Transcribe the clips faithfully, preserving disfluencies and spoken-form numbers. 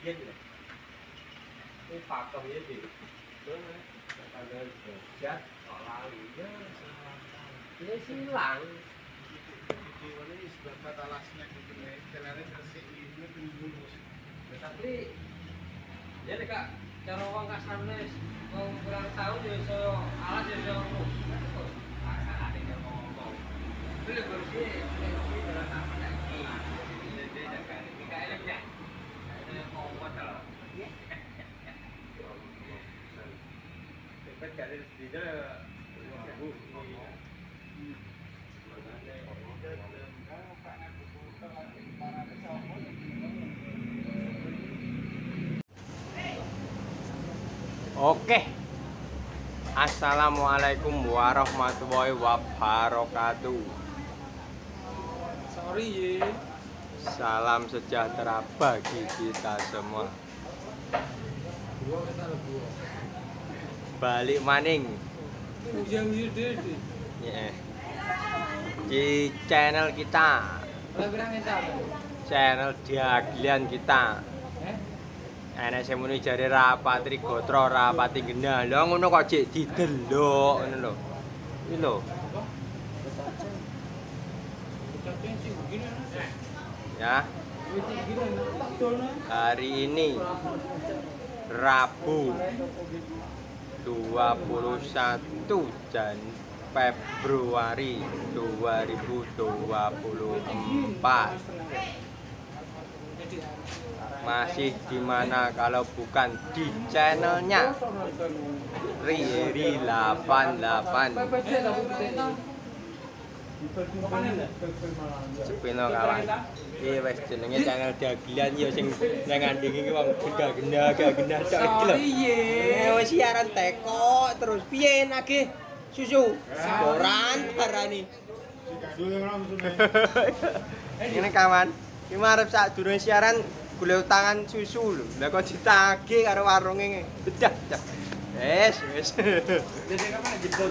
Iya tidak. Ini pakem ya sih. Ada jat, lali ya, ini silang. Di mana ini sebelah kata lasnya gitu nih, jalannya bersih ini tunggu. Tapi ya deh kak, cara uang kak Sarnes, kau kurang tahu ya so alat ya so. Ada yang ngomong. Itu bersih, bersih dalam apa lagi? Jadi jangan ini kayak ini. Ini ngomong kalau. Kan dari sini bu. Oke. Assalamualaikum warahmatullahi wabarakatuh. Sorry ya. Salam sejahtera bagi kita semua. Balik maning Ujang deh. yeah. Di channel kita, channel diaglian kita. Enak semuni jari rapati gotro rapati genah. Lho ngono kok jek didelok ngono lho. Iki lho. Ya. Hari ini Rabu dua puluh satu Februari dua ribu dua puluh empat. Masih di mana kalau bukan di channelnya Riri delapan delapan. Sepino kawan. Iki wis jenenge channel dagelan ya sing nang ngandingi wong genda-genda genda tok iki lho. Piye? Wis siaran teko terus piye nagih susu? Boran parani. Ini kawan, iki marep sak durung siaran golek utangan susu lho. Lah kok ditagih karo warunge. Bedah. Wes, wes. Jadi kapan jebol?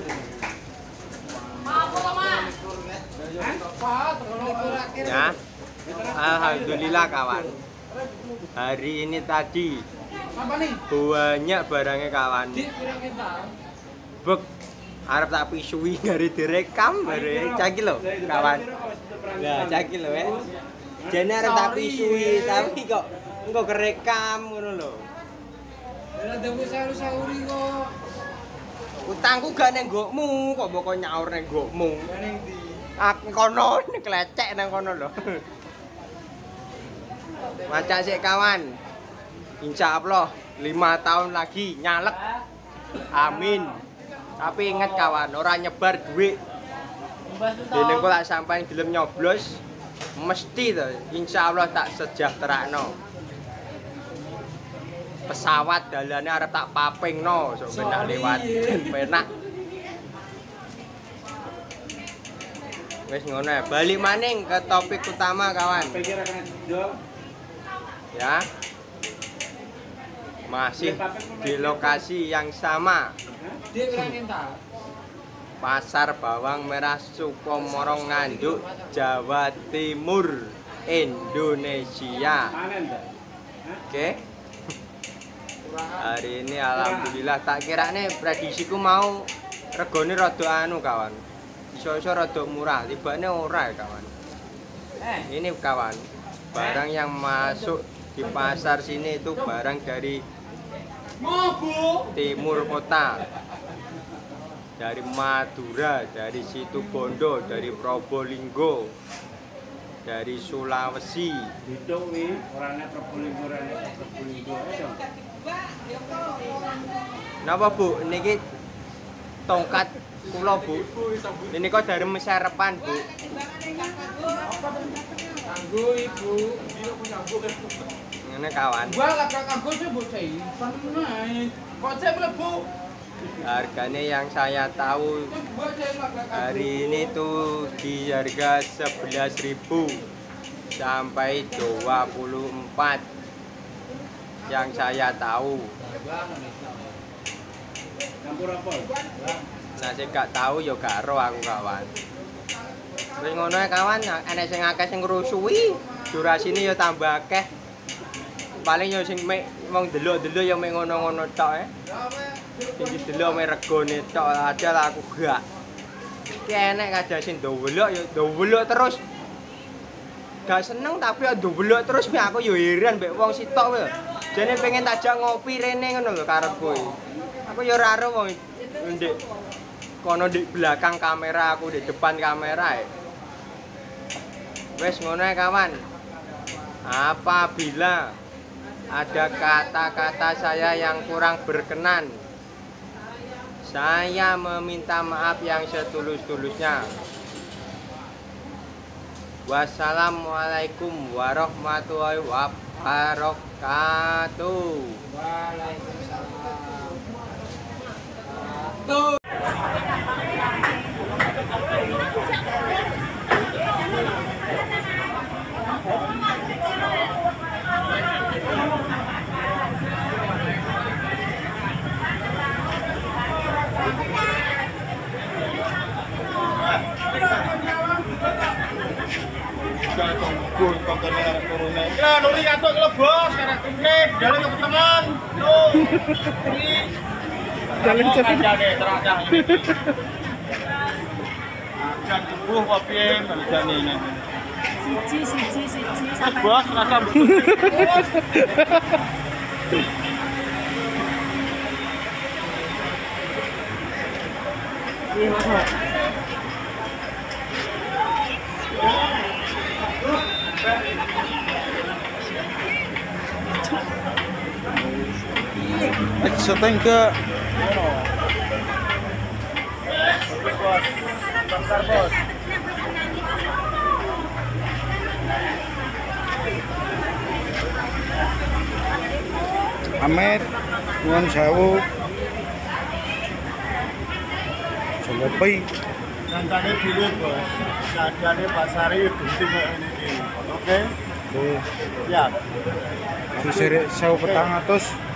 Ya, alhamdulillah kawan. Hari ini tadi banyak barangnya kawan. Bek, arep tak pisui dari direkam bare caki lho kawan. Lah caki lho ya. Jane arep tak pisui tapi kok engko kerekam ngono lho. Lah dewe sauri-sauri kok. Utangku gak nang nggonmu, kok mbok nyaur nang nggonmu. Ning ndi? Aku kono klecek nang kono lho. Maca sik kawan. Insyaallah lima tahun lagi nyalek. Amin. Tapi ingat kawan, ora nyebar duit. Dene kok tak sampeyan gelem nyoblos mesti to insyaallah tak sejahterano. Pesawat dalane arep tak papingno sok penak lewat penak. Wis ngono ya, balik maning ke topik utama kawan. Ya. Masih di lokasi yang sama. Pasar Bawang Merah Sukomoro Nganjuk, Jawa Timur, Indonesia. Oke. Hari ini alhamdulillah tak kira nih prediksiku mau regone rada anu kawan. Iso-iso rada murah, tibane ora ya kawan. Ini kawan, barang yang masuk di pasar sini itu barang dari timur kota. Dari Madura, dari Situbondo, dari Probolinggo, dari Sulawesi. Hitung nih, orangnya Probolinggo, orangnya Probolinggo aja. Napa Bu? Niki tongkat kula Bu. Ini kok dari Meserepan Bu. Kanggo ibu, dia punya bu. Ngene kawan. Gua gak pernah kanggo sih bu cai. Kok saya mlebu? Harganya yang saya tahu hari ini tuh di harga sebelas ribu sampai dua puluh empat yang saya tahu. Nah, saya gak tahu ya gak ero aku kawan. Wis ngono ya kawan, enek sing akeh sing ngrusui. Durasine ya tambah akeh. paling yo sing mek wong delok-delok yo mek ngono-ngono tok e. Sing didelok mek regone tok aja lah aku gak. Ki enek kadang sing ndowelok yo ndowelok terus. Gak seneng tapi yo ndowelok terus mek aku yo heran mek wong sitok kuwi. Jane pengen tajak ngopi rene ngono lho karepku. Aku yo ora ero wong ndek kono di belakang kamera, aku di depan kamera ya. Wes ngono ya kawan. Apabila ada kata-kata saya yang kurang berkenan, saya meminta maaf yang setulus-tulusnya. Wassalamualaikum warahmatullahi wabarakatuh. Waalaikumsalam. Tuh. Lah nuri kantuk lo bos, karena trip jalan ke teman. Tuh. Jalan cepet. Jadi terakhir ini. Akan tubuh kopi kerjaan ini. Siji siji siji sampai. Bos rasa betul. Iya, Mas. Seteng ke bagus bos, bentar bos. Amet, nuwun sewu. Selepi. Nantane dulu bos, keadaannya pasare genting kok ini iki. Oke? Oke. Siap. Sisir sewu petang atus.